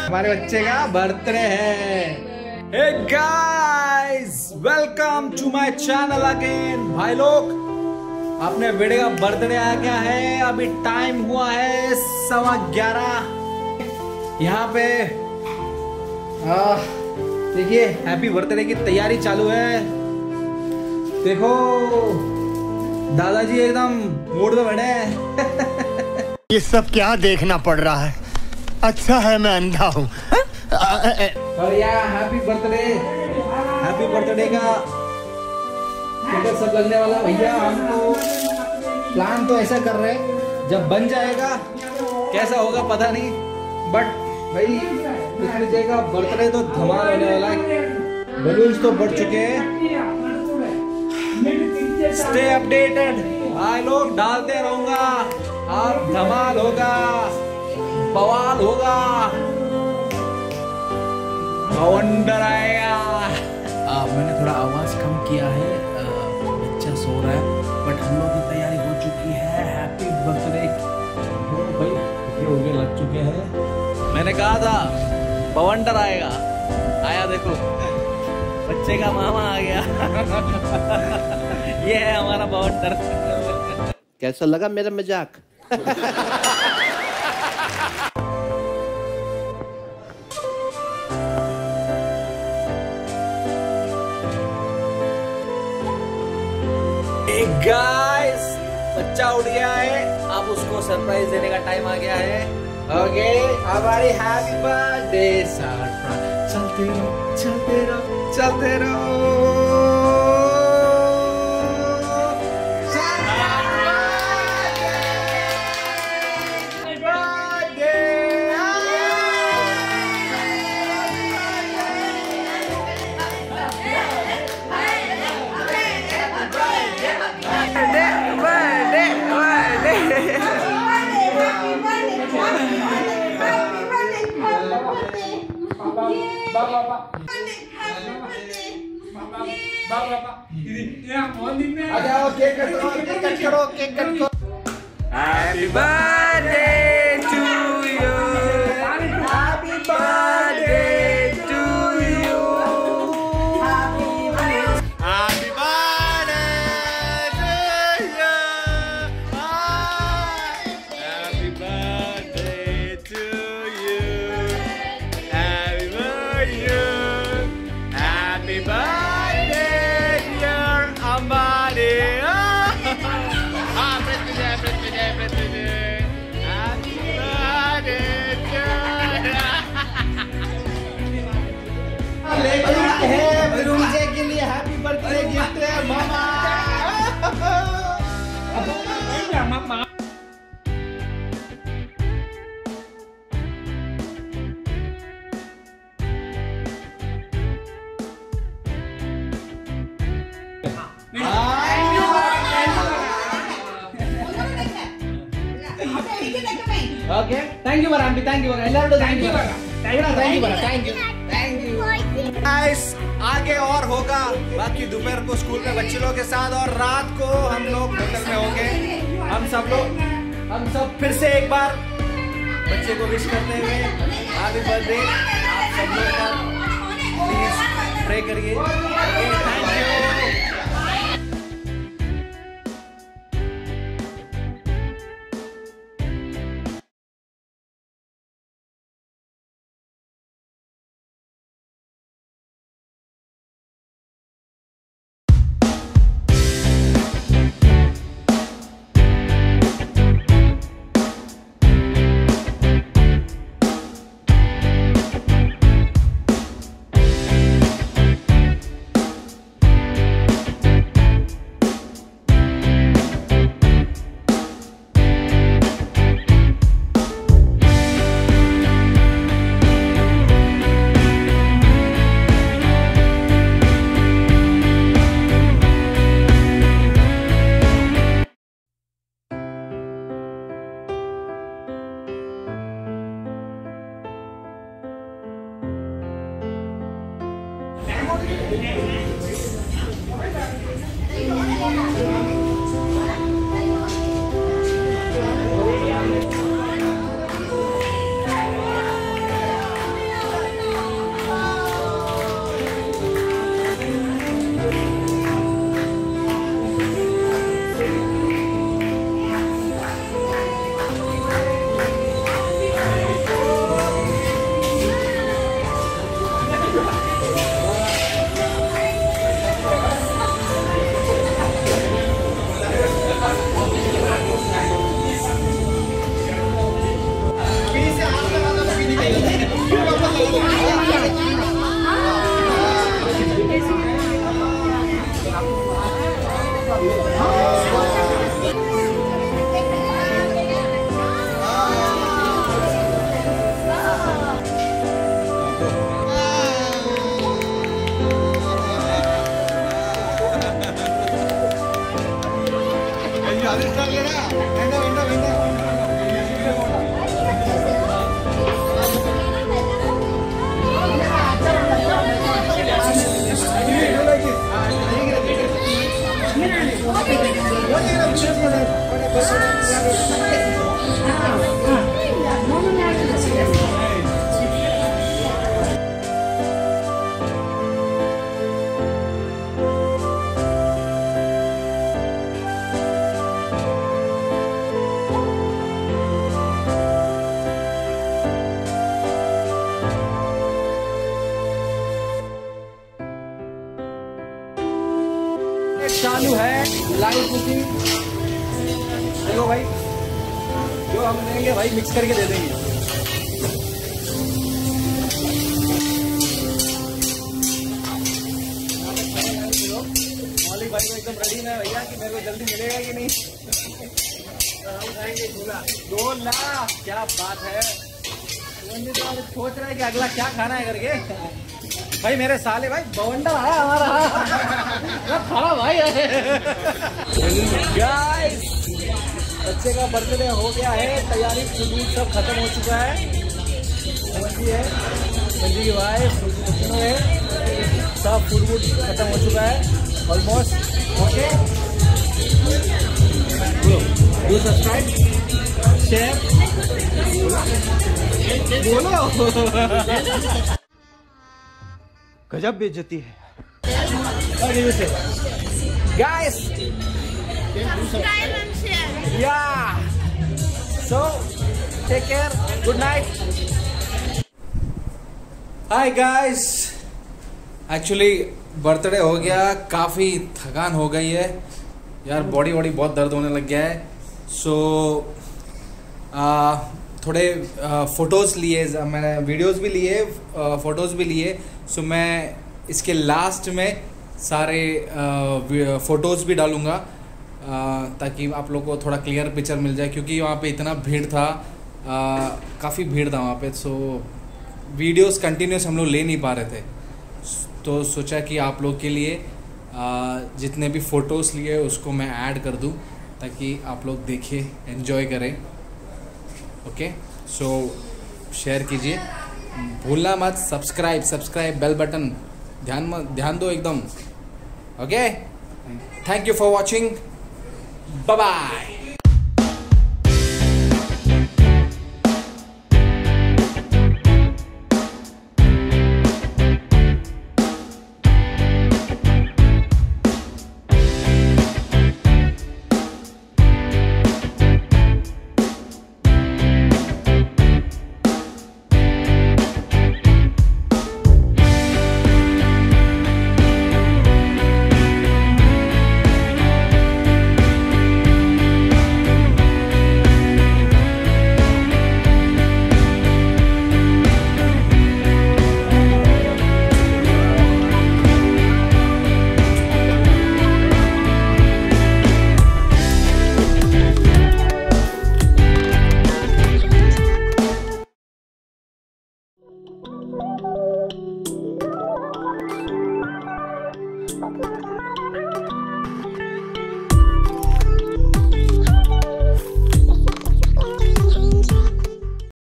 हमारे बच्चे का बर्थडे है। Hey guys, welcome to my channel again. भाई लोग, अपने बेटे का बर्थडे आ गया है। अभी टाइम हुआ है 11:15। यहाँ पे देखिए हैप्पी बर्थडे की तैयारी चालू है। देखो दादाजी एकदम मूड में बैठे हैं। ये सब क्या देखना पड़ रहा है? अच्छा है मैं अंधा हूँ। और यार हैप्पी बर्थडे का टिकट सब लगने वाला भैया। हमको प्लान तो ऐसा कर रहे हैं, जब बन जाएगा कैसा होगा पता नहीं, बट भाई पिछले का बर्थडे तो धमाल होने वाला है। बलून्स तो बढ़ चुके हैं। स्टे अपडेटेड, भाई लोग डालते रहूंगा और धमाल होगा, बवाल होगा, वंडर आएगा। मैंने थोड़ा आवाज कम किया है, बच्चा सो रहा है, बट हम लोग की तैयारी हो चुकी है। हैप्पी बर्थडे भाई हो गए, लग चुके हैं। मैंने कहा था बवंडर आएगा, आया देखो, बच्चे का मामा आ गया। ये है हमारा बवंडर। कैसा लगा मेरा मजाक? गाइस, बच्चा उठ गया है, अब उसको सरप्राइज देने का टाइम आ गया है। ओके, हमारी हैप्पी बर्थडे सरप्राइज। चलते रहो, चलते रहो, चलते रहो। Happy birthday to you. Happy birthday to you. Happy birthday to you. Happy birthday to you. Happy birthday. Happy birthday, dear Ambani. के लिए हैप्पी बर्थडे गिफ्ट है मामा। Okay, thank you Barambi, thank you Barambi, thank you Barambi, thank you guys। आगे और होगा, बाकी दोपहर को school में बच्चे लोग के साथ और रात को हम लोग होटल में होंगे। हम सब फिर से एक बार बच्चे को विश करते हुए हैप्पी बर्थडे। आप सब लोग का प्लीज प्रे करिए। Thank you. चालू है लाइव कुकिंग। देखो भाई, जो हम देंगे भाई मिक्स करके दे देंगे। मौलिक भाई को एकदम रेडी है भैया कि मेरे को जल्दी मिलेगा कि नहीं। गोला, क्या बात है। सोच रहा है कि अगला क्या खाना है करके। भाई मेरे साले भाई बवंडर आया हमारा खड़ा भाई। गाइस, बच्चे का बर्थडे हो गया है, तैयारी फूड सब खत्म हो चुका है। समझी है, समझी की वाइफ है, सब फूड खत्म हो चुका है almost. Okay, do subscribe, share, बोलो। गजब बेइज्जती है। Guys, subscribe and share. Yeah. So, take care. Good night. Hi guys. Actually, birthday हो गया, काफी थकान हो गई है यार, बॉडी बहुत दर्द होने लग गया है। सो थोड़े फोटोज़ लिए, मैंने वीडियोस भी लिए, फोटोज़ भी लिए। सो मैं इसके लास्ट में सारे फ़ोटोज़ भी डालूँगा ताकि आप लोग को थोड़ा क्लियर पिक्चर मिल जाए, क्योंकि वहाँ पे इतना भीड़ था, काफ़ी भीड़ था वहाँ पे। सो वीडियोस कंटिन्यूस हम लोग ले नहीं पा रहे थे, तो सोचा कि आप लोग के लिए जितने भी फ़ोटोज़ लिए उसको मैं ऐड कर दूँ ताकि आप लोग देखें, एंजॉय करें। ओके, सो शेयर कीजिए, भूलना मत, सब्सक्राइब, बेल बटन ध्यान दो एकदम। Okay, thank you for watching, bye bye.